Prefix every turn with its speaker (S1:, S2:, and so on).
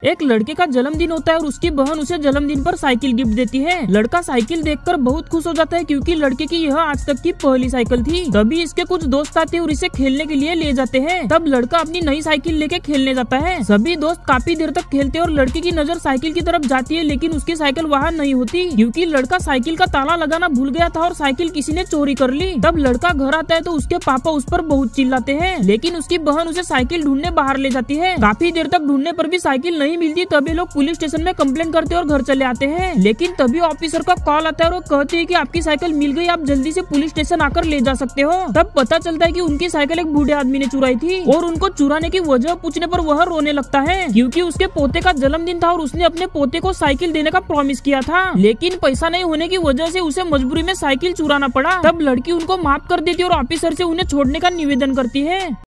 S1: एक लड़के का जन्मदिन होता है और उसकी बहन उसे जन्मदिन पर साइकिल गिफ्ट देती है। लड़का साइकिल देखकर बहुत खुश हो जाता है क्योंकि लड़के की यह आज तक की पहली साइकिल थी। तभी इसके कुछ दोस्त आते हैं और इसे खेलने के लिए ले जाते हैं। तब लड़का अपनी नई साइकिल लेके खेलने जाता है। सभी दोस्त काफी देर तक खेलते हैं और लड़के की नजर साइकिल की तरफ जाती है, लेकिन उसकी साइकिल वहाँ नहीं होती क्योंकि लड़का साइकिल का ताला लगाना भूल गया था और साइकिल किसी ने चोरी कर ली। तब लड़का घर आता है तो उसके पापा उस पर बहुत चिल्लाते हैं, लेकिन उसकी बहन उसे साइकिल ढूंढने बाहर ले जाती है। काफी देर तक ढूंढने पर भी साइकिल नहीं मिलती। तभी लोग पुलिस स्टेशन में कंप्लेन करते हैं और घर चले आते हैं, लेकिन तभी ऑफिसर का कॉल आता है और वो कहते हैं कि आपकी साइकिल मिल गई, आप जल्दी से पुलिस स्टेशन आकर ले जा सकते हो। तब पता चलता है कि उनकी साइकिल एक बूढ़े आदमी ने चुराई थी और उनको चुराने की वजह पूछने पर वह रोने लगता है क्योंकि उसके पोते का जन्मदिन था और उसने अपने पोते को साइकिल देने का प्रॉमिस किया था, लेकिन पैसा नहीं होने की वजह से उसे मजबूरी में साइकिल चुराना पड़ा। तब लड़की उनको माफ कर देती है और ऑफिसर से उन्हें छोड़ने का निवेदन करती है।